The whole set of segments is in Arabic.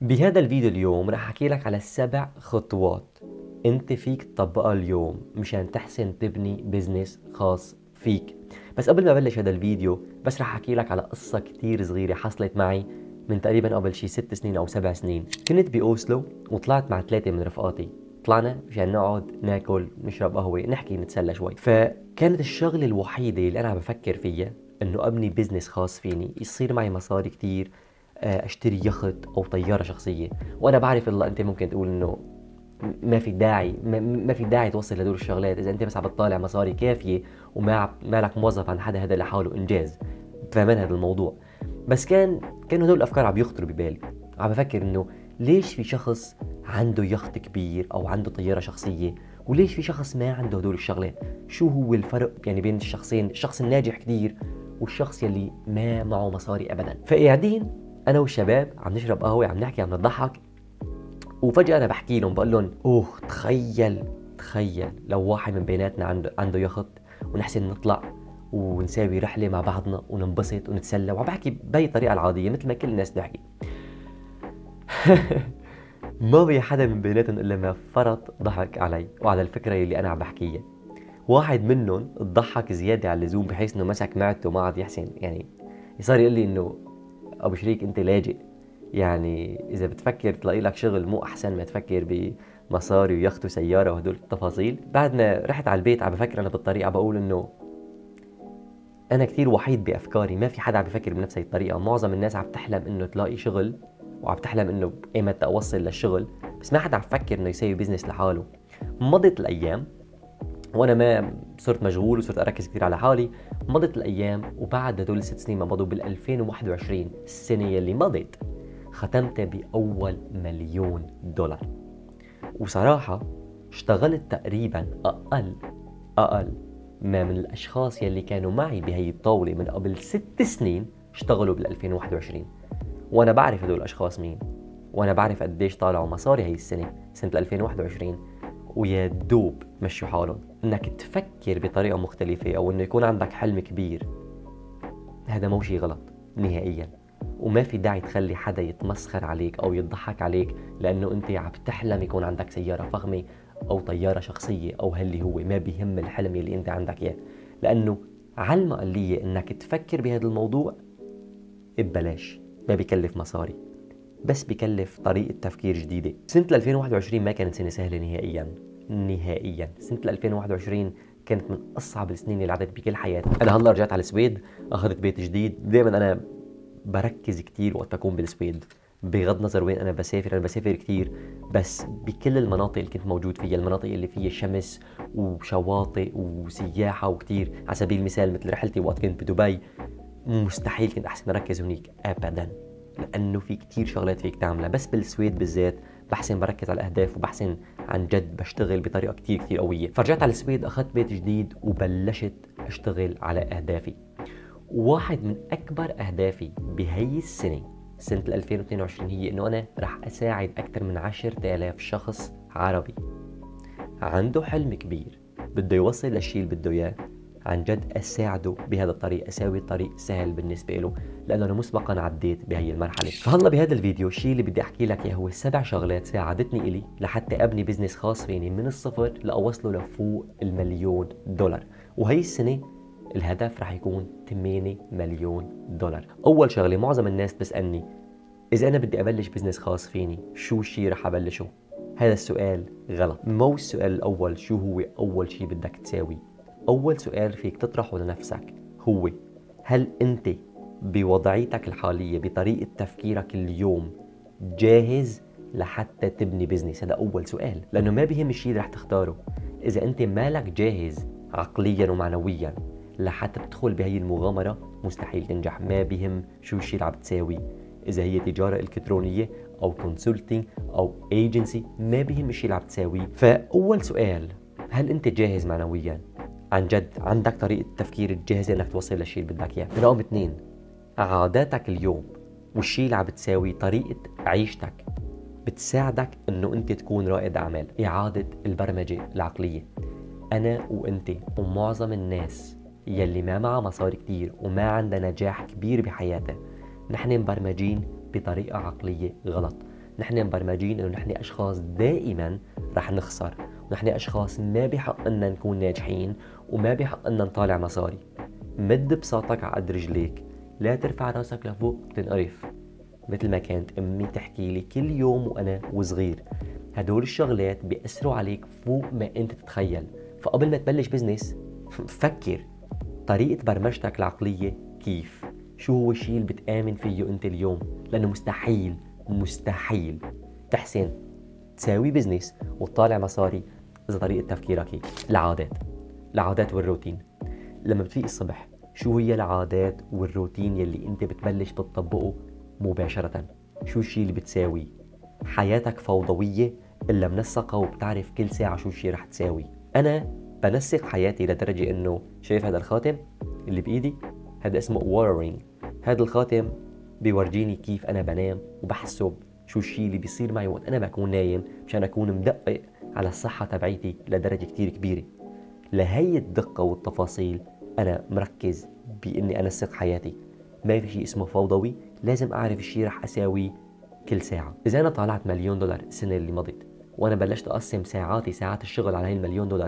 بهذا الفيديو اليوم رح احكي لك على 7 خطوات انت فيك تطبقها اليوم مشان تحسن تبني بزنس خاص فيك. بس قبل ما ابلش هذا الفيديو بس رح احكي لك على قصة كتير صغيرة حصلت معي من تقريبا قبل شي 6 سنين او 7 سنين. كنت بأوسلو وطلعت مع 3 من رفقاتي. طلعنا مشان نقعد ناكل نشرب قهوة نحكي نتسلى شوي. فكانت الشغلة الوحيدة اللي انا عم بفكر فيها انه ابني بزنس خاص فيني يصير معي مصاري كتير، اشتري يخت او طياره شخصيه. وانا بعرف الله انت ممكن تقول انه ما في داعي توصل لدول الشغلات اذا انت بس عم بتطالع مصاري كافيه مالك موظف عن حدا هذا لحاله انجاز. فاهمان هذا الموضوع. بس كانوا هدول الافكار عم يخطروا ببالي. عم بفكر انه ليش في شخص عنده يخت كبير او عنده طياره شخصيه وليش في شخص ما عنده هدول الشغلات؟ شو هو الفرق يعني بين الشخصين، الشخص الناجح كتير والشخص يلي ما معه مصاري ابدا؟ فقاعدين انا والشباب عم نشرب قهوه، عم نحكي، عم نضحك، وفجاه انا بحكي لهم بقول لهم تخيل لو واحد من بيناتنا عنده يخت ونحسن نطلع ونساوي رحله مع بعضنا وننبسط ونتسلى. وعم بحكي بهي الطريقه العاديه مثل ما كل الناس بتحكي. ما في حدا من بيناتهم الا ما فرط ضحك علي وعلى الفكره اللي انا عم بحكيها. واحد منهم ضحك زياده على اللزوم بحيث انه مسك معدته وما عاد يحسن، يعني صار يقول لي انه ابو شريك انت لاجئ، يعني اذا بتفكر تلاقي لك شغل مو احسن ما تفكر بمصاري ويخت وسياره وهدول التفاصيل. بعد ما رحت على البيت عم بفكر انا بالطريقه، بقول انه انا كثير وحيد بافكاري، ما في حدا عم بفكر بنفس الطريقه. معظم الناس عم تحلم انه تلاقي شغل وعم تحلم انه ايمتى اوصل للشغل، بس ما حدا عم يفكر انه يسوي بزنس لحاله. مضت الايام وانا ما صرت مشغول وصرت اركز كثير على حالي. مضت الايام وبعد هدول ال6 سنين ما مضوا، بال 2021 السنه يلي مضت ختمت باول $1,000,000. وصراحه اشتغلت تقريبا اقل ما من الاشخاص يلي كانوا معي بهي الطاوله من قبل 6 سنين اشتغلوا بال 2021. وانا بعرف هدول الاشخاص مين، وانا بعرف قديش طالعوا مصاري هي سنه 2021، ويا دوب مشوا حالهم. انك تفكر بطريقه مختلفه او انه يكون عندك حلم كبير، هذا مو شيء غلط نهائيا. وما في داعي تخلي حدا يتمسخر عليك او يضحك عليك لانه انت عم تحلم يكون عندك سياره فخمه او طياره شخصيه او هاللي هو. ما بيهم الحلم اللي انت عندك اياه، لانه على المقليه انك تفكر بهذا الموضوع ببلاش، ما بيكلف مصاري، بس بكلف طريقة تفكير جديدة. سنة 2021 ما كانت سنة سهلة نهائيا. سنة 2021 كانت من أصعب السنين اللي عدت بكل حياتي. أنا هلا رجعت على السويد، أخذت بيت جديد. دائما أنا بركز كتير وقت أكون بالسويد، بغض النظر وين أنا بسافر كتير، بس بكل المناطق اللي كنت موجود فيها، المناطق اللي فيها شمس وشواطئ وسياحة وكتير. على سبيل المثال مثل رحلتي وقت كنت بدبي، مستحيل كنت أحسن أركز هنيك أبدا، لانه في كتير شغلات فيك تعملها. بس بالسويد بالذات بحسن بركز على الاهداف وبحسن عن جد بشتغل بطريقه كتير قويه. فرجعت على السويد، اخذت بيت جديد وبلشت اشتغل على اهدافي. واحد من اكبر اهدافي بهي سنه 2022 هي انه انا رح اساعد اكثر من 10,000 شخص عربي عنده حلم كبير بده يوصل للشيء اللي بده اياه. عن جد اساعده بهذا الطريق، اساوي الطريق سهل بالنسبه له، لانه انا مسبقا عديت بهي المرحله. فهلا بهذا الفيديو الشيء اللي بدي احكي لك اياه هو 7 شغلات ساعدتني الي لحتى ابني بزنس خاص فيني من الصفر لاوصله لفوق $1,000,000. وهي السنه الهدف رح يكون $8,000,000. اول شغله، معظم الناس بتسالني اذا انا بدي ابلش بزنس خاص فيني شو الشيء رح ابلشه؟ هذا السؤال غلط. مو السؤال الاول شو هو اول شيء بدك تساوي. أول سؤال فيك تطرحه لنفسك هو: هل أنت بوضعيتك الحالية بطريقة تفكيرك اليوم جاهز لحتى تبني بزنس؟ هذا أول سؤال، لأنه ما بيهم الشيء اللي رح تختاره. إذا أنت مالك جاهز عقليا ومعنويا لحتى تدخل بهي المغامرة مستحيل تنجح. ما بيهم شو الشيء اللي عم تساوي، إذا هي تجارة إلكترونية أو كونسلتينج أو ايجنسي، ما بيهم الشيء اللي عم تساويه. فأول سؤال: هل أنت جاهز معنويا؟ عن جد عندك طريقة تفكير الجاهزة انك توصل للشيء اللي بدك اياه؟ رقم 2: عاداتك اليوم والشيء اللي عم بتساوي، طريقة عيشتك بتساعدك انه انت تكون رائد اعمال. اعادة البرمجة العقلية. انا وانت ومعظم الناس يلي ما معها مصاري كتير وما عندها نجاح كبير بحياتها، نحن مبرمجين بطريقة عقلية غلط. نحن مبرمجين انه نحن اشخاص دائما رح نخسر، ونحن اشخاص ما بحق لنا نكون ناجحين وما بحق لنا نطالع مصاري. مد بساطك على قد رجليك، لا ترفع راسك لفوق تنقرف. مثل ما كانت امي تحكي لي كل يوم وانا وصغير، هدول الشغلات بيأثروا عليك فوق ما انت تتخيل. فقبل ما تبلش بزنس فكر طريقة برمجتك العقلية كيف، شو هو الشيء اللي بتآمن فيه انت اليوم، لانه مستحيل تحسن تساوي بزنس وتطالع مصاري اذا طريقة تفكيرك هيك. العادات والروتين. لما بتفيق الصبح، شو هي العادات والروتين يلي انت بتبلش بتطبقه مباشرة؟ شو الشيء اللي بتساوي؟ حياتك فوضوية إلا منسقة وبتعرف كل ساعة شو الشيء رح تساوي. أنا بنسق حياتي لدرجة إنه شايف هذا الخاتم اللي بإيدي؟ هذا اسمه وورينج. هذا الخاتم بيورجيني كيف أنا بنام وبحسب شو الشيء اللي بيصير معي وقت أنا بكون نايم، مشان أكون مدقق على الصحة تبعيتي لدرجة كتير كبيرة. لهي الدقة والتفاصيل أنا مركز بإني أنسق حياتي. ما في شيء اسمه فوضوي، لازم أعرف الشيء رح أساوي كل ساعة. إذا أنا طالعت $1,000,000 السنة اللي مضت، وأنا بلشت أقسم ساعات الشغل على هاي $1,000,000،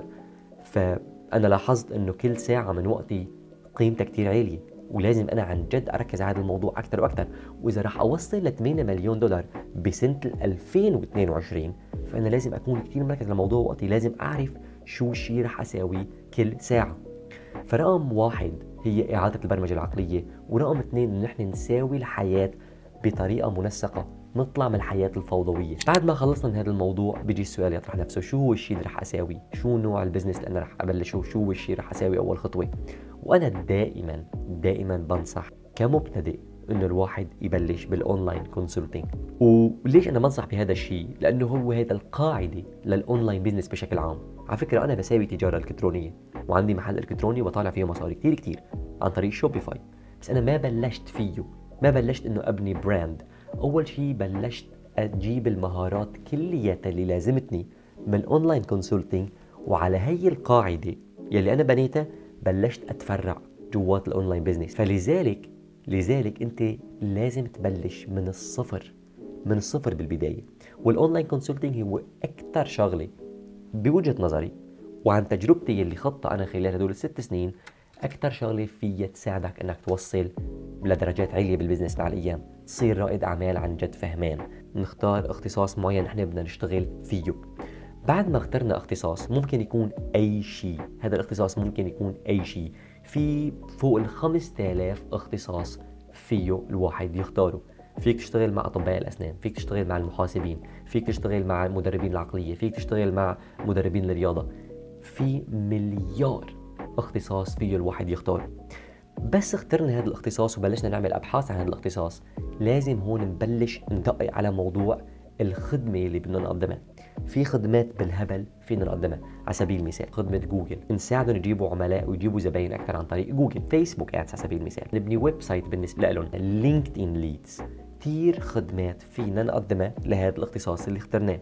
فأنا لاحظت إنه كل ساعة من وقتي قيمتها كتير عالية، ولازم أنا عن جد أركز على هذا الموضوع أكتر وأكتر. وإذا رح أوصل ل $8,000,000 بسنة 2022، فأنا لازم أكون كتير مركز على موضوع وقتي، لازم أعرف شو الشيء رح أساوي كل ساعة. فرقم 1 هي إعادة البرمجة العقلية، ورقم 2 إنه نحن نساوي الحياة بطريقة منسقة، نطلع من الحياة الفوضوية. بعد ما خلصنا من هذا الموضوع بيجي السؤال يطرح نفسه، شو هو الشيء اللي رح أساوي؟ شو نوع البزنس اللي أنا رح أبلشه؟ شو هو الشيء رح أساوي أول خطوة؟ وأنا دائما بنصح كمبتدئ إنه الواحد يبلش بالأونلاين كونسلتينج. وليش أنا بنصح بهذا الشيء؟ لأنه هو هذا القاعدة للأونلاين بزنس بشكل عام. على فكرة أنا بساوي تجارة إلكترونية، وعندي محل إلكتروني وبطالع فيه مصاري كتير عن طريق شوبيفاي، بس أنا ما بلشت فيه، ما بلشت إنه أبني براند. أول شيء بلشت أجيب المهارات كلياتها اللي لازمتني من الأونلاين كونسلتينج، وعلى هي القاعدة يلي أنا بنيتها بلشت أتفرع جوات الأونلاين بزنس. لذلك أنت لازم تبلش من الصفر بالبداية. والأونلاين كونسلتينج هو أكتر شغلة بوجهة نظري وعن تجربتي اللي خضتها أنا خلال هدول ال6 سنين، أكتر شغلة فيها تساعدك إنك توصل لدرجات عالية بالبزنس مع الأيام، تصير رائد أعمال عن جد فهمان. نختار اختصاص معين نحن بدنا نشتغل فيه. بعد ما اخترنا اختصاص، ممكن يكون أي شيء، هذا الاختصاص ممكن يكون أي شيء، في فوق 5000 اختصاص فيه الواحد يختاره. فيك تشتغل مع أطباء الأسنان، فيك تشتغل مع المحاسبين، فيك تشتغل مع مدربين العقلية، فيك تشتغل مع مدربين الرياضة، في مليار اختصاص فيه الواحد يختاره. بس اخترنا هذا الاختصاص وبلشنا نعمل أبحاث عن هذا الاختصاص، لازم هون نبلش ندقق على موضوع الخدمة اللي بدنا نقدمها. في خدمات بالهبل فينا نقدمها، على سبيل المثال خدمة جوجل، نساعدهم يجيبوا عملاء ويجيبوا زباين أكثر عن طريق جوجل. فيسبوك ادز على سبيل المثال، نبني ويب سايت بالنسبة لهم، لينكد ان ليدز. كثير خدمات فينا نقدمها لهذا الاختصاص اللي اخترناه.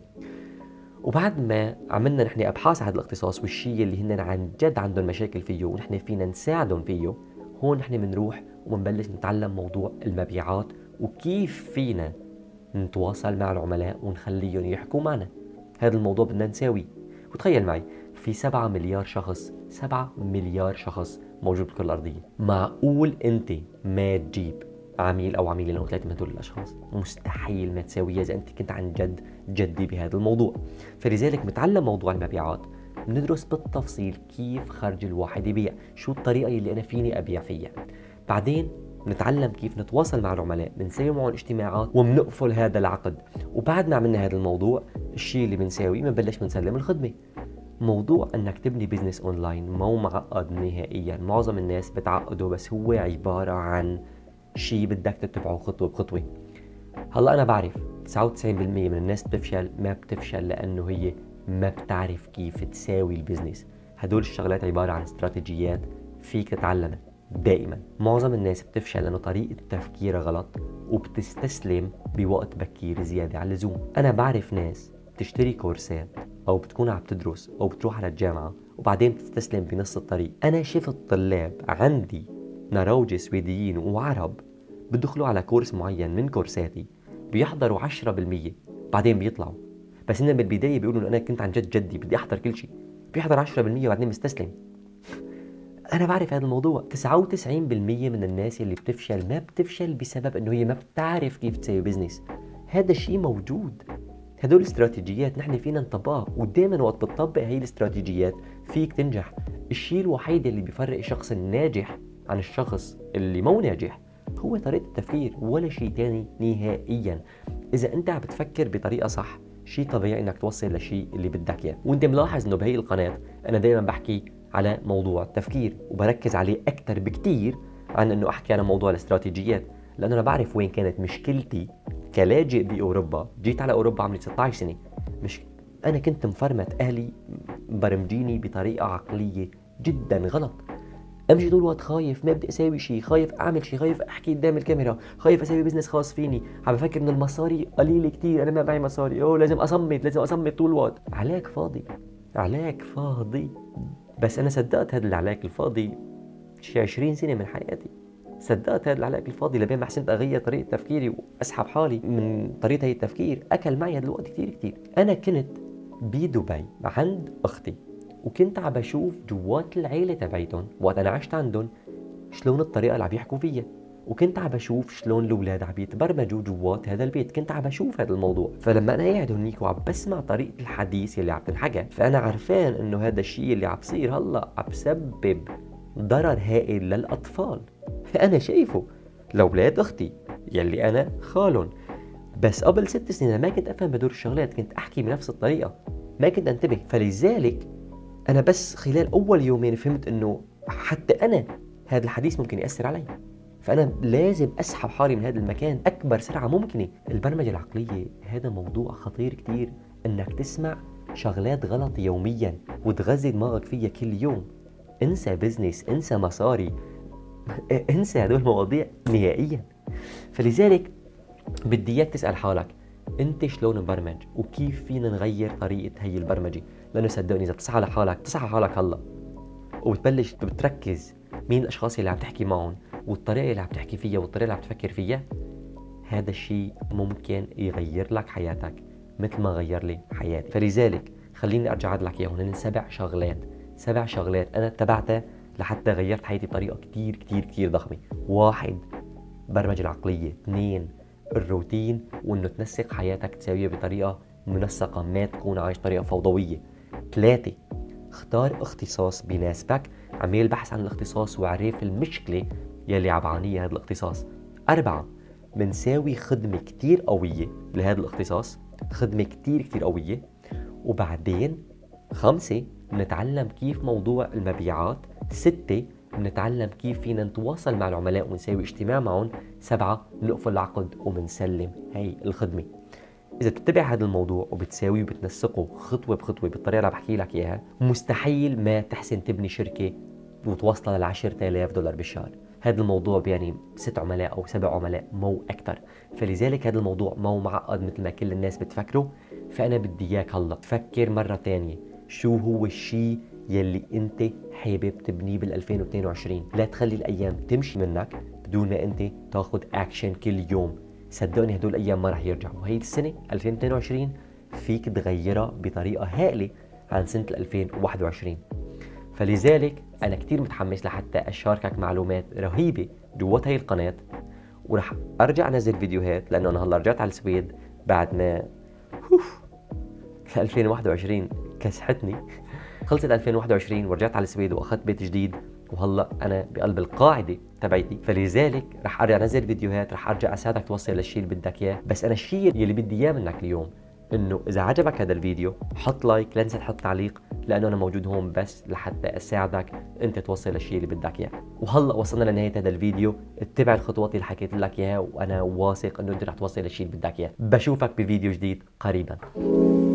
وبعد ما عملنا نحن أبحاث عن هذا الاختصاص والشيء اللي هن عن جد عندهم مشاكل فيه ونحن فينا نساعدهم فيه، هون نحن بنروح وبنبلش نتعلم موضوع المبيعات وكيف فينا نتواصل مع العملاء ونخليهم يحكوا معنا. هذا الموضوع بدنا نساويه. وتخيل معي، في 7 مليار شخص، 7 مليار شخص موجود بالكرة الأرضية. معقول أنت ما تجيب عميل أو عميلين أو 3 من هدول الأشخاص؟ مستحيل ما تساويها إذا أنت كنت عن جد جدي بهذا الموضوع. فلذلك بنتعلم موضوع المبيعات، بندرس بالتفصيل كيف خرج الواحد يبيع، شو الطريقة اللي أنا فيني أبيع فيها. بعدين نتعلم كيف نتواصل مع العملاء، بنسوي معهم اجتماعات وبنقفل هذا العقد. وبعد ما عملنا هذا الموضوع، الشيء اللي بنساويه بنبلش بنسلم الخدمة. موضوع انك تبني بزنس اونلاين مو معقد نهائيا. معظم الناس بتعقده، بس هو عبارة عن شيء بدك تتبعه خطوة بخطوة. هلا انا بعرف 99% من الناس بتفشل، ما بتفشل لانه هي ما بتعرف كيف تساوي البزنس. هدول الشغلات عبارة عن استراتيجيات فيك تتعلمها. دائما معظم الناس بتفشل لانه طريقة تفكيرها غلط وبتستسلم بوقت بكير زيادة عن اللزوم. انا بعرف ناس بتشتري كورسات او بتكون عم تدرس او بتروح على الجامعة وبعدين بتستسلم بنص الطريق. انا شفت طلاب عندي نروجة سويديين وعرب بدخلوا على كورس معين من كورساتي، بيحضروا 10% بعدين بيطلعوا. بس إنهم بالبداية بيقولوا إنه أنا كنت عن جد جدي بدي أحضر كل شيء، بيحضر 10% وبعدين بيستسلم. أنا بعرف هذا الموضوع. 99% من الناس اللي بتفشل ما بتفشل بسبب إنه هي ما بتعرف كيف تسوي بزنس. هذا الشيء موجود، هدول الاستراتيجيات نحن فينا نطبقها، ودائما وقت بتطبق هي الاستراتيجيات فيك تنجح. الشيء الوحيد اللي بيفرق الشخص الناجح عن الشخص اللي مو ناجح هو طريقة التفكير، ولا شيء تاني نهائيا. إذا أنت عم بتفكر بطريقة صح، شيء طبيعي إنك توصل للشيء اللي بدك إياه. وأنت ملاحظ إنه بهي القناة أنا دائما بحكي على موضوع التفكير، وبركز عليه أكثر بكتير عن إنه أحكي على موضوع الاستراتيجيات، لأنه أنا بعرف وين كانت مشكلتي كلاجئ بأوروبا. جيت على أوروبا عمري 16 سنة. مش أنا كنت مفرمت، أهلي برمجيني بطريقة عقلية جدا غلط. امشي طول الوقت خايف، ما بدي اسوي شيء، خايف اعمل شيء، خايف احكي قدام الكاميرا، خايف اسوي بزنس خاص فيني، عم بفكر انه المصاري قليله كثير، انا ما معي مصاري، لازم اصمت طول الوقت. علاك فاضي، علاك فاضي. بس انا صدقت هذا العلاك الفاضي شي 20 سنه من حياتي. صدقت هذا العلاك الفاضي لبين ما حسنت اغير طريقه تفكيري واسحب حالي من طريقه هي التفكير. اكل معي هذا الوقت كثير كثير. انا كنت بدبي عند اختي، وكنت عم بشوف جوات العيله تبعيتهم وقت انا عشت عندهم شلون الطريقه اللي عم يحكوا فيها، وكنت عم بشوف شلون الاولاد عم يتبرمجوا جوات هذا البيت. كنت عم بشوف هذا الموضوع. فلما انا قاعد هونيك وعم بسمع طريقه الحديث اللي عم تنحكى، فانا عرفان انه هذا الشيء اللي عم بصير هلا عم بسبب ضرر هائل للاطفال. انا شايفه لاولاد اختي يلي انا خالهم. بس قبل 6 سنين ما كنت افهم بدور الشغلات، كنت احكي بنفس الطريقه، ما كنت انتبه. فلذلك انا بس خلال اول يومين فهمت انه حتى انا هذا الحديث ممكن ياثر علي، فانا لازم اسحب حالي من هذا المكان اكبر سرعه ممكنه. البرمجه العقليه هذا موضوع خطير كتير، انك تسمع شغلات غلط يوميا وتغذي دماغك فيها كل يوم. انسى بزنس، انسى مصاري، انسى هدول المواضيع نهائيا. فلذلك بدي اياك تسال حالك انت شلون مبرمج، وكيف فينا نغير طريقه هي البرمجه. لانه صدقني اذا بتصحى لحالك هلا وبتبلش بتركز مين الاشخاص اللي عم تحكي معهم والطريقه اللي عم تحكي فيها والطريقه اللي عم تفكر فيها، هذا الشيء ممكن يغير لك حياتك مثل ما غير لي حياتي. فلذلك خليني ارجع اعد لك اياهم. هن 7 شغلات انا اتبعتها لحتى غيرت حياتي بطريقه كتير كتير كتير ضخمه. 1 البرمجه العقليه. 2 الروتين، وانه تنسق حياتك تساويها بطريقه منسقه، ما تكون عايش طريقه فوضويه. 3 اختار اختصاص بيناسبك، عمل بحث عن الاختصاص وعرف المشكله يلي عم بعانيها هذا الاختصاص. 4 بنساوي خدمه كتير قويه لهذا الاختصاص، خدمه كتير كتير قويه. وبعدين 5 بنتعلم كيف موضوع المبيعات. 6 بنتعلم كيف فينا نتواصل مع العملاء ونسوي اجتماع معهم. 7 بنقفل العقد وبنسلم هي الخدمة. إذا بتتبع هذا الموضوع وبتساويه وبتنسقه خطوة بخطوة بالطريقة اللي عم بحكي لك إياها، مستحيل ما تحسن تبني شركة وتوصل $10,000 بالشهر. هذا الموضوع بيعني 6 عملاء أو 7 عملاء، مو أكتر. فلذلك هذا الموضوع مو معقد مثل ما كل الناس بتفكره. فأنا بدي إياك هلا تفكر مرة تانية شو هو الشيء يلي انت حابب تبنيه بال2022. لا تخلي الايام تمشي منك بدون ما انت تاخذ اكشن كل يوم. صدقني هدول الايام ما رح يرجعوا، وهي السنه 2022 فيك تغيرها بطريقه هائله عن سنه 2021. فلذلك انا كتير متحمس لحتى اشاركك معلومات رهيبه جوات هي القناه، ورح ارجع انزل فيديوهات لانه انا هلا رجعت على السويد بعد ما 2021 كسحتني. خلصت 2021 ورجعت على السويد واخذت بيت جديد، وهلا انا بقلب القاعده تبعتي. فلذلك رح ارجع انزل فيديوهات، رح ارجع اساعدك توصل للشيء اللي بدك اياه. بس انا الشيء اللي بدي اياه منك اليوم انه اذا عجبك هذا الفيديو حط لايك، لا تنسى تحط تعليق، لانه انا موجود هون بس لحتى اساعدك انت توصل للشيء اللي بدك اياه. وهلا وصلنا لنهايه هذا الفيديو، اتبع الخطوات اللي حكيت لك اياها وانا واثق انه انت رح توصل للشيء اللي بدك اياه. بشوفك بفيديو جديد قريبا.